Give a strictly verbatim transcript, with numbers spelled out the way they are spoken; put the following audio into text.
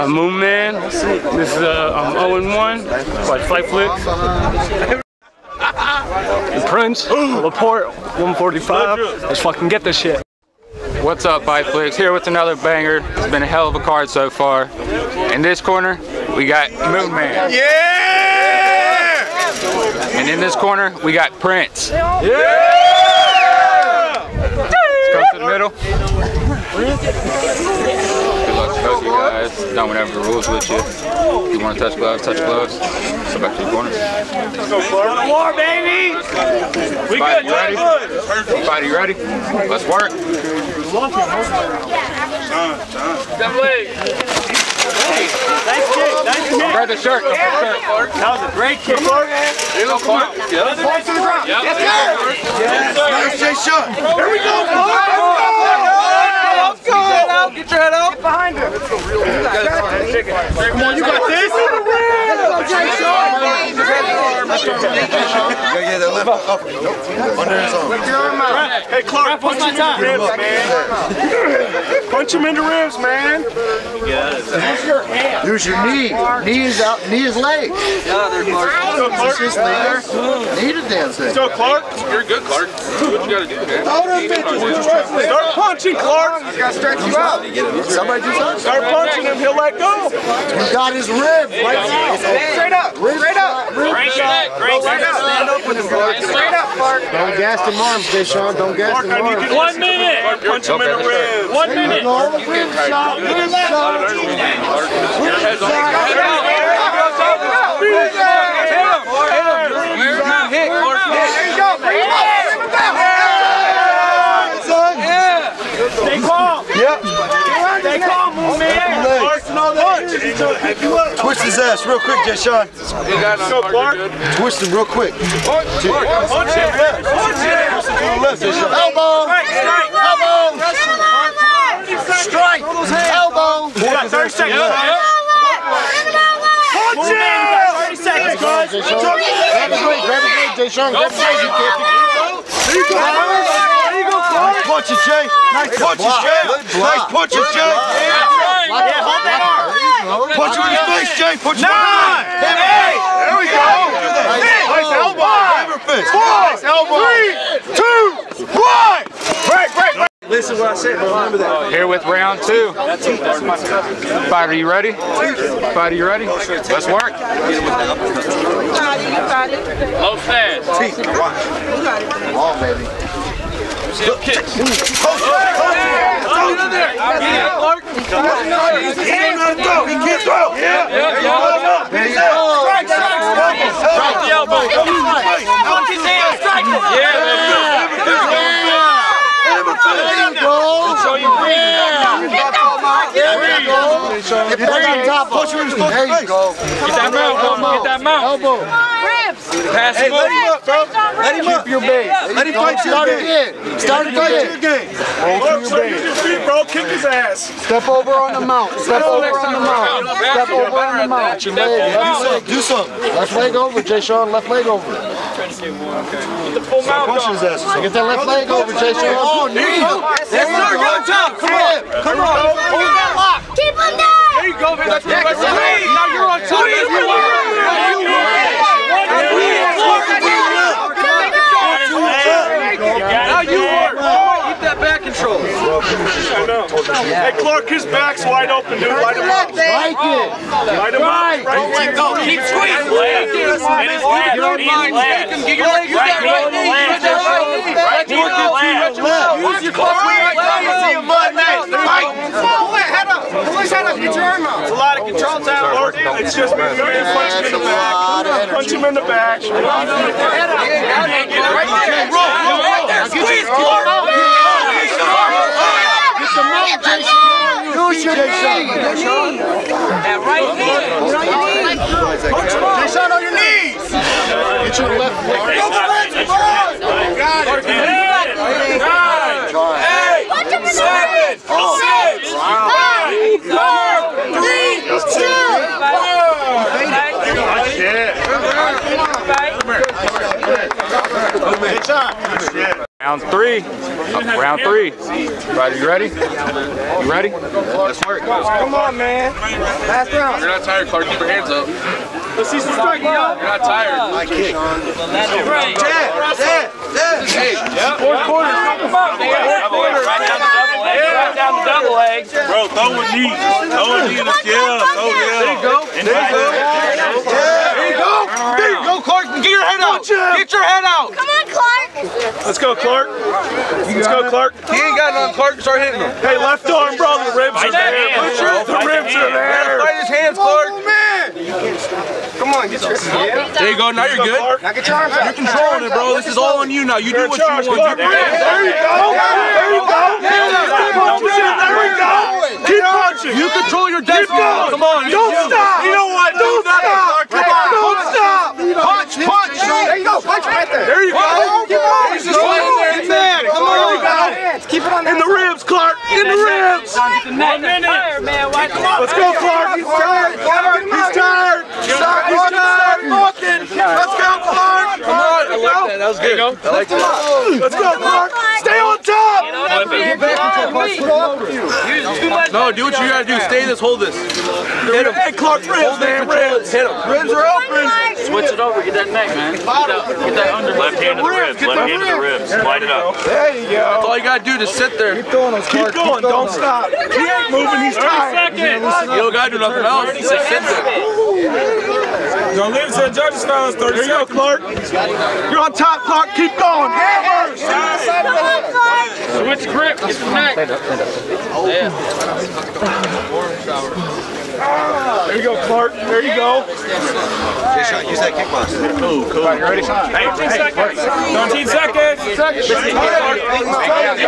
I'm Moonman. This is uh, I'm oh and one by Flight Flicks. Prince, Laporte, one forty-five. Let's fucking get this shit. What's up, Flight Flicks? Here with another banger. It's been a hell of a card so far. In this corner, we got Moonman. Yeah! And in this corner, we got Prince. Yeah! Let's come to the middle. Good luck to both of you guys. Don't whenever the rules with you. If you want to touch gloves, touch gloves. Go back to the corner. Let's go, Clark. War, baby! We good, you ready? Everybody ready? Let's work. Double leg. Nice kick, nice kick. Grab the shirt, grab the shirt. That was a great kick, Clark. There you go, Clark. Yep. Point to the ground. Yep. Yes, sir. Yes, sir. Nice J shot. Here we go, Clark. Let's go. Get your head out. Get your head out. Get behind him. Come on, you got this. Yeah, the left up. Under his arm. Hey, Clark, punch him in the ribs, man. Punch him in the ribs, man. Use your hand. Use your knee. Knee is out. Knee is leg. Yeah, there's Clark. Go, Clark. Just there. Knee to dance thing. Go, Clark. You're good, Clark. What you gotta do, man? Start punching, Clark. He's gotta stretch you out. Somebody do something. Start punching him. He'll let go. He got his rib right now. Straight up. Straight up. Straight up. Straight up. Stand up with him, Clark. Straight up, Clark. Don't gas them arms, Deshaun. Don't gas them arms. One minute. Punch him in the ribs. One minute. Rib shot. Rib shot. Stay calm. Yep. Stay calm, Moonman. Twist his ass real quick, Deshaun. Go, Clark. Twist him real quick. Punch him. Punch him. Punch him. To the left, Deshaun. Elbow. Elbow. Strike. Elbow. You got thirty seconds. Punch him. thirty seconds, guys. Grab his leg. Grab his leg, Deshaun. Grab his leg. You can't. There you go. There you go, Clark. Nice punches, Jay. Nice punches, Jay. Nice punches, Jay. Yeah, hold that arm. Punch him in the face, Jay. Punch him in the Nine. face. Eight. There we go. Nice elbow. Five. Four. Three. Two. One. Break, break, break. Listen what I said, remember that. Here with round two. Fighter, you ready? Fighter, you ready? Let's work. Low fast. Oh, baby. Look, kicks. Coach, coach, coach. He can't throw. He can't throw. Yeah, yeah, yeah. There you go. Strike, strike, strike. Strike the elbow. Knock his hand. Strike him. Yeah, that's good. There you go. So you breathe. There you go. Get back on top of him. There you go. Get that mount. Get that mount. Elbow. Pass him up. Let him up. Your base. Let him fight your game. Start again. Roll through your base. Use your feet, bro. Kick his ass. Step over on the mount. Step over on the mount. Step over on the mount. Your leg. Left leg. Do something. Left leg over, Jay Sean. Left leg over. Get the full mount on. Get that left leg over, Jay Sean. Oh, knee. There you go. Come on. Come on. Hold that lock. Keep him down. There you go, man. That's right. Now you're on top. Now you work. Keep that back control. I know. Hey, Clark, his back's wide open, dude. Light him up. Strike it. Light him up. Don't let go. Keep squeezing. Get your legs. Get your legs. Use your right knee. Use your right knee. Use your fucking right knee. See him mud next. Pull that head up. Pull his head up. Get your arm out. It's a lot of control time, Lord. It's just punch him in the back. Punch him in the back. Head up. Get right there. Roll. Right there. Squeeze. Clark. Get the mount, Jay Sean. Use your knee. That right knee. On your knees. Jay Sean, on your knees. Get your left leg. Got it. Nine. Eight. Seven. Six. Five. Four. Three. Two. One. Good shot. Round three. Uh, round three. Ryder, you ready? You ready? Let's work. Come on, man. Last round. You're not tired, Clark. Keep your hands up. Let's see some striking, y'all. You're not tired. I kick. Right. Dad, Dad, Dad. Hey, yeah. Fourth quarter. Come on, man. Right down the double leg. Right down the double leg. Bro, throw a knee. Throw a knee in the scale. Oh, yeah. There you go. There you go. There you go. There you go, Clark. Get your head out. Get your head out. Come on, Clark. Let's go, Clark. Let's go, Clark. He ain't got none, Clark. Start hitting him. Hey, left arm, bro. The ribs are there. The ribs are there. Right his hands, Clark. Come on, get your There you go. Now you're good. Now get your arms out. You're controlling it, bro. This is all on you now. You do what you want. There you go. There you go. There we go. Keep punching. You control your destiny. Come on. Don't stop. You know what? Don't stop. Come on. Don't stop. Punch, punch. There you go. Punch right there. There you go. He's just laying there. He's mad. Come on. Keep it on. In the ribs, Clark. In the ribs. One minute. Man, watch out. Let's go, Clark. He's tired. He's tired. He's tired. Let's go, Clark. Come on. I like that. That was good. I like that. Let's go, Clark. Stay on top. No, do what you gotta do. Stay this, hold this. Hit him. Hey, Clark, ribs, man. Ribs. Hit him. Ribs are open. Switch it over. Get that neck, man. Get that, get that under. Left hand to the ribs. Left hand to the ribs. Light it up. There you go. That's all you gotta do. Just sit there. Keep going. Keep going. Don't stop. He ain't moving. He's tired. You don't gotta do nothing else. Just sit there. Don't leave to the judges now. It's thirty seconds. Clark. You're on top, Clark. Keep going. Hammers. Switch grip. Get the neck. There you go, Clark. There you go. Use that kickbox. Cool, cool. You ready? Hey, fifteen seconds. thirteen seconds.